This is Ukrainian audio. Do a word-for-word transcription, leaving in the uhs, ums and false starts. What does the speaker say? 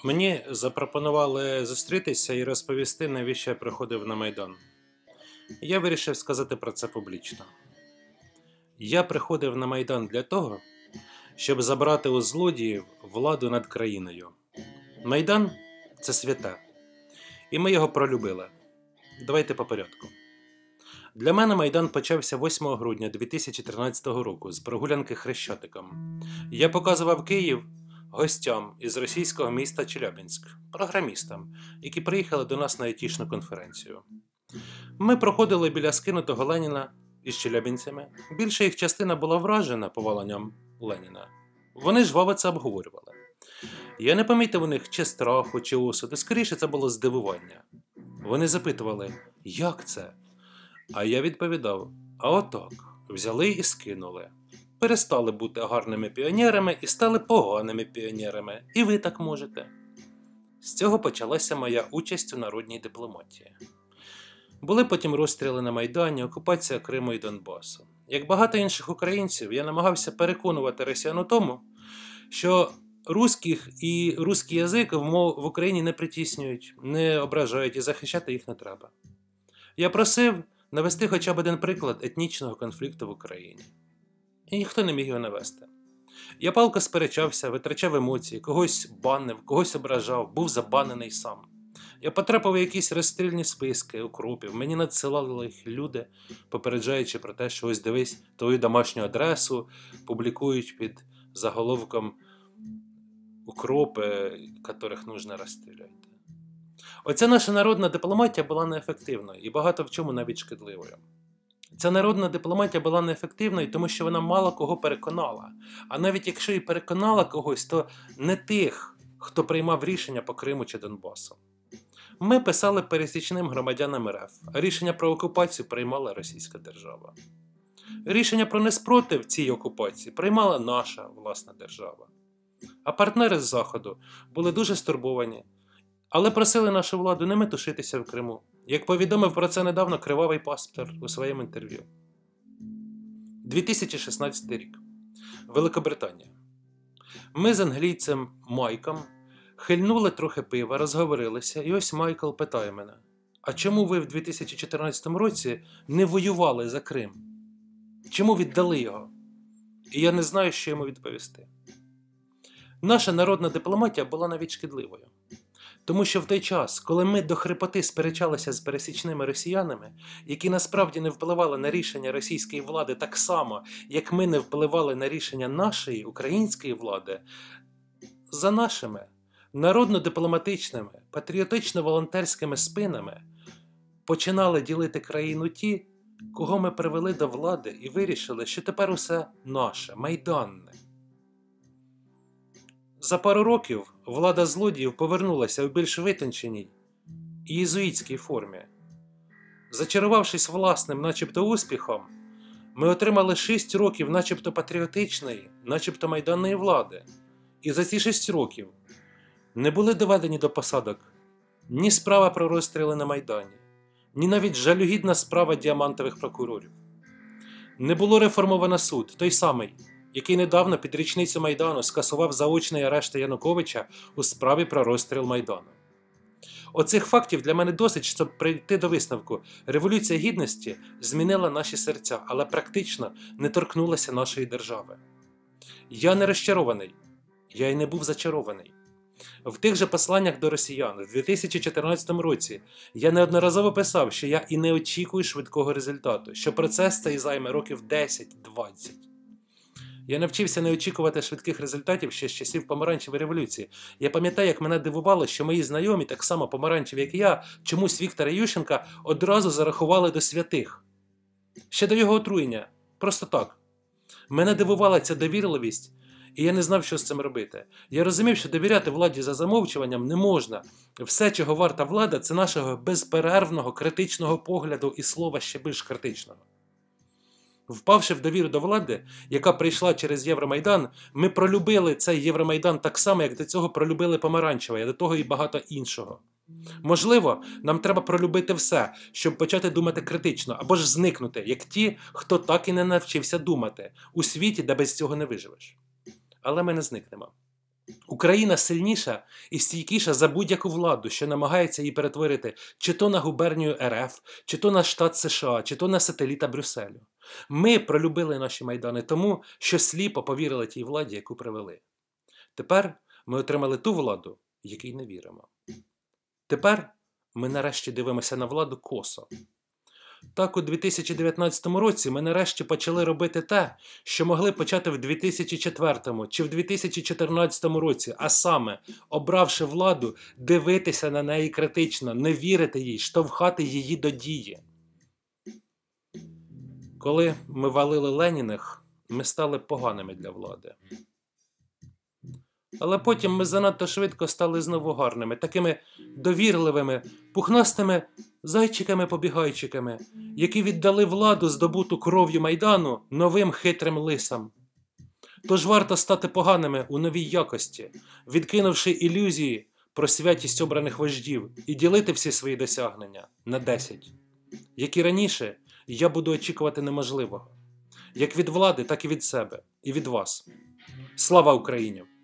Мені запропонували зустрітися і розповісти, навіщо я приходив на Майдан. Я вирішив сказати про це публічно. Я приходив на Майдан для того, щоб забрати у злодіїв владу над країною. Майдан – це святе. І ми його пролюбили. Давайте по порядку. Для мене Майдан почався восьмого грудня дві тисячі тринадцятого року з прогулянки Хрещатиком. Я показував Київ гостям із російського міста Челябинськ, програмістам, які приїхали до нас на айтішну конференцію. Ми проходили біля скинутого Леніна із челябинцями. Більша їх частина була вражена поваленням Леніна. Вони жваво це обговорювали. Я не помітив у них чи страху, чи осуду, скоріше це було здивування. Вони запитували, як це? А я відповідав, а отак, взяли і скинули. Перестали бути гарними піонерами і стали поганими піонерами. І ви так можете. З цього почалася моя участь у народній дипломатії. Були потім розстріли на Майдані, окупація Криму і Донбасу. Як багато інших українців, я намагався переконувати росіян у тому, що русських і русський язик в, мов... в Україні не притіснюють, не ображають і захищати їх не треба. Я просив навести хоча б один приклад етнічного конфлікту в Україні. І ніхто не міг його навести. Я палко сперечався, витрачав емоції, когось банив, когось ображав, був забанений сам. Я потрапив у якісь розстрільні списки укропів, мені надсилали їх люди, попереджаючи про те, що ось дивись, твою домашню адресу публікують під заголовком «Укропи, яких нужно розстріляти». Оця наша народна дипломатія була неефективною і багато в чому навіть шкідливою. Ця народна дипломатія була неефективною, тому що вона мало кого переконала. А навіть якщо і переконала когось, то не тих, хто приймав рішення по Криму чи Донбасу. Ми писали пересічним громадянам РФ, а рішення про окупацію приймала російська держава. Рішення про неспротив цій окупації приймала наша власна держава. А партнери з Заходу були дуже стурбовані, але просили нашу владу не метушитися в Криму, як повідомив про це недавно Кривавий Пастор у своєму інтерв'ю. дві тисячі шістнадцятий рік. Великобританія. Ми з англійцем Майком хильнули трохи пива, розговорилися, і ось Майкл питає мене, а чому ви в дві тисячі чотирнадцятому році не воювали за Крим? Чому віддали його? І я не знаю, що йому відповісти. Наша народна дипломатія була навіть шкідливою. Тому що в той час, коли ми до хрипоти сперечалися з пересічними росіянами, які насправді не впливали на рішення російської влади так само, як ми не впливали на рішення нашої української влади, за нашими народно-дипломатичними, патріотично-волонтерськими спинами починали ділити країну ті, кого ми привели до влади і вирішили, що тепер усе наше, майданне. За пару років влада злодіїв повернулася у більш витонченій і єзуїтській формі. Зачарувавшись власним начебто успіхом, ми отримали шість років начебто патріотичної, начебто майданної влади. І за ці шість років не були доведені до посадок ні справа про розстріли на Майдані, ні навіть жалюгідна справа діамантових прокурорів. Не було реформовано суд, той самий, який недавно під річницю Майдану скасував заочний арешт Януковича у справі про розстріл Майдану. Оцих фактів для мене досить, щоб прийти до висновку. Революція Гідності змінила наші серця, але практично не торкнулася нашої держави. Я не розчарований, я й не був зачарований. В тих же посланнях до росіян в дві тисячі чотирнадцятому році я неодноразово писав, що я і не очікую швидкого результату, що процес цей займе років десять-двадцять. Я навчився не очікувати швидких результатів ще з часів помаранчевої революції. Я пам'ятаю, як мене дивувало, що мої знайомі, так само помаранчеві, як і я, чомусь Віктора Ющенка одразу зарахували до святих. Ще до його отруєння. Просто так. Мене дивувала ця довірливість, і я не знав, що з цим робити. Я розумів, що довіряти владі за замовчуванням не можна. Все, чого варта влада, це нашого безперервного критичного погляду і слова ще більш критичного. Впавши в довіру до влади, яка прийшла через Євромайдан, ми пролюбили цей Євромайдан так само, як до цього пролюбили помаранчевий, а до того і багато іншого. Можливо, нам треба пролюбити все, щоб почати думати критично, або ж зникнути, як ті, хто так і не навчився думати, у світі, де без цього не виживеш. Але ми не зникнемо. Україна сильніша і стійкіша за будь-яку владу, що намагається її перетворити чи то на губернію ер еф, чи то на штат США, чи то на сателіта Брюсселю. Ми пролюбили наші майдани тому, що сліпо повірили тій владі, яку привели. Тепер ми отримали ту владу, якій не віримо. Тепер ми нарешті дивимося на владу косо. Так, у дві тисячі дев'ятнадцятому році ми нарешті почали робити те, що могли почати в дві тисячі четвертому чи в дві тисячі чотирнадцятому році, а саме, обравши владу, дивитися на неї критично, не вірити їй, штовхати її до дії. Коли ми валили Леніних, ми стали поганими для влади. Але потім ми занадто швидко стали знову гарними, такими довірливими, пухнастими зайчиками-побігайчиками, які віддали владу, здобуту кров'ю Майдану, новим хитрим лисам. Тож варто стати поганими у новій якості, відкинувши ілюзії про святість обраних вождів і ділити всі свої досягнення на десять. Як і раніше, я буду очікувати неможливого. Як від влади, так і від себе, і від вас. Слава Україні!